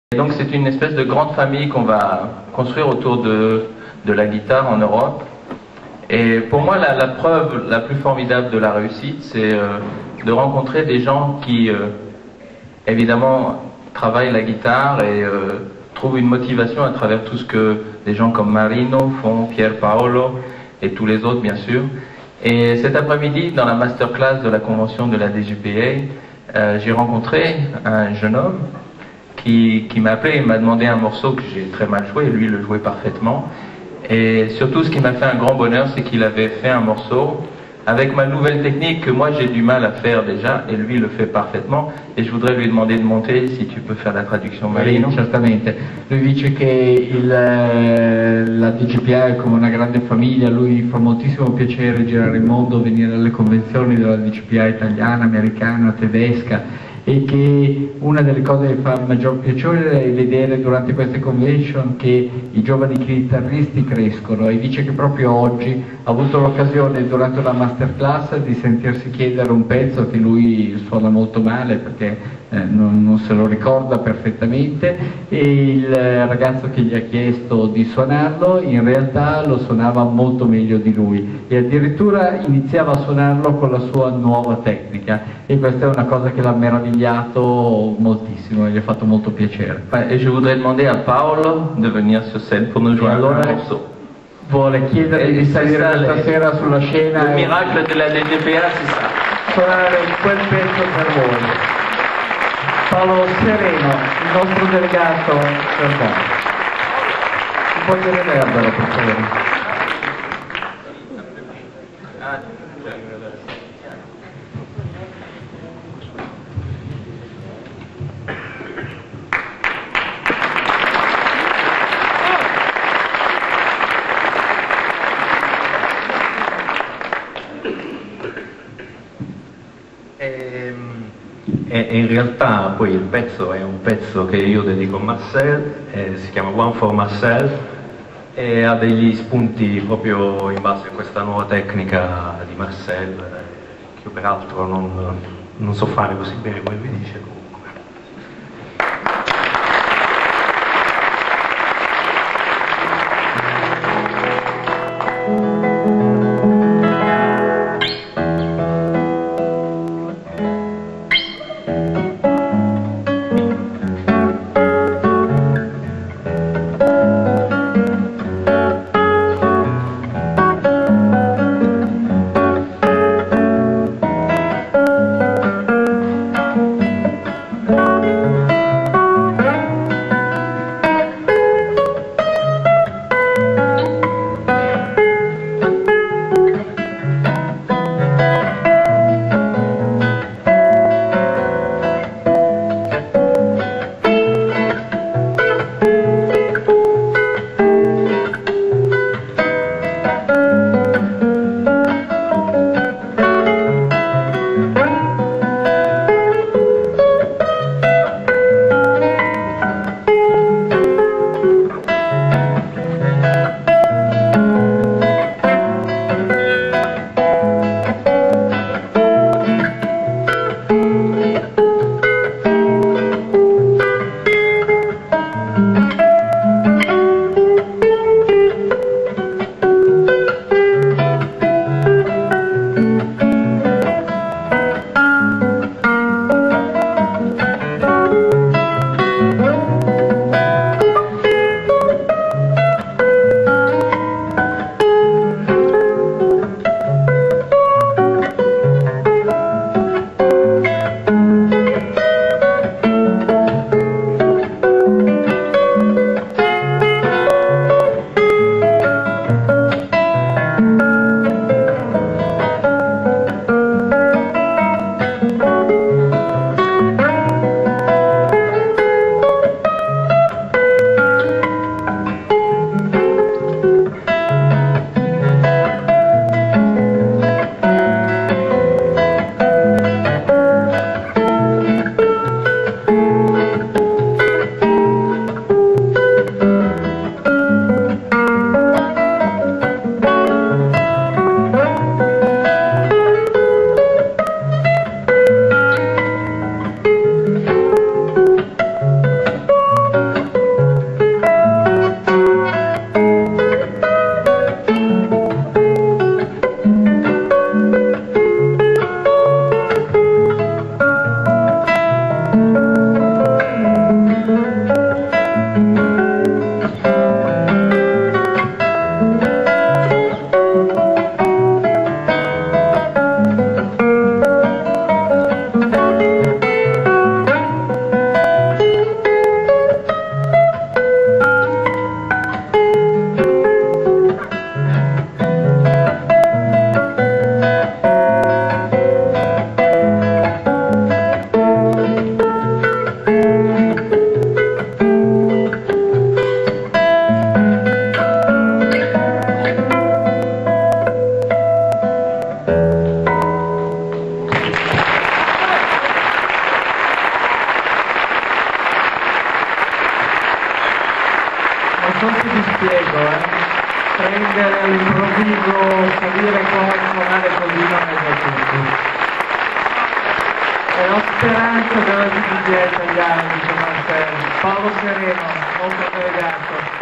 Et donc c'est une espèce de grande famille qu'on va construire autour de la guitare en Europe. Et pour moi, la preuve la plus formidable de la réussite, c'est de rencontrer des gens qui, évidemment, travaillent la guitare et trouvent une motivation à travers tout ce que des gens comme Marino font, Pier Paolo et tous les autres, bien sûr. Et cet après-midi, dans la masterclass de la convention de la DJPA, j'ai rencontré un jeune homme qui m'a appelé et m'a demandé un morceau que j'ai très mal joué, et lui le jouait parfaitement. Et surtout, ce qui m'a fait un grand bonheur, c'est qu'il avait fait un morceau avec ma nouvelle technique que moi j'ai du mal à faire déjà, et lui le fait parfaitement. Et je voudrais lui demander de monter, si tu peux faire la traduction, Marino. Certamente. Lui dice che la DJPA è come una grande famiglia, a lui fa moltissimo piacere girare il mondo, venire alle convenzioni della DJPA italiana, americana, tedesca, e che una delle cose che fa maggior piacere è vedere durante queste convention che i giovani chitarristi crescono, e dice che proprio oggi ha avuto l'occasione durante una masterclass di sentirsi chiedere un pezzo che lui suona molto male perché non se lo ricorda perfettamente, e il ragazzo che gli ha chiesto di suonarlo in realtà lo suonava molto meglio di lui e addirittura iniziava a suonarlo con la sua nuova tecnica, e questa è una cosa che l'ha meravigliato moltissimo e gli ha fatto molto piacere. Et je voudrais demander à Paolo de venir sur scène pour nous jouer un morceau. Vuole chiedergli di salire questa sera sulla scena Il miracolo della DJPA si sa. Suonare quel pezzo per voi. Paolo Sereno, il nostro delegato per voi. Un po' di reverbero, per favore. E in realtà poi il pezzo è un pezzo che io dedico a Marcel, si chiama One for Marcel, e ha degli spunti proprio in base a questa nuova tecnica di Marcel, che io peraltro non so fare così bene come vi dice comunque. forse ti spiego, prendere all'improvviso, salire qua e suonare così non è per tutti. È la speranza della DJ italiana, dice Marcello. Paolo Sereno, molto collegato.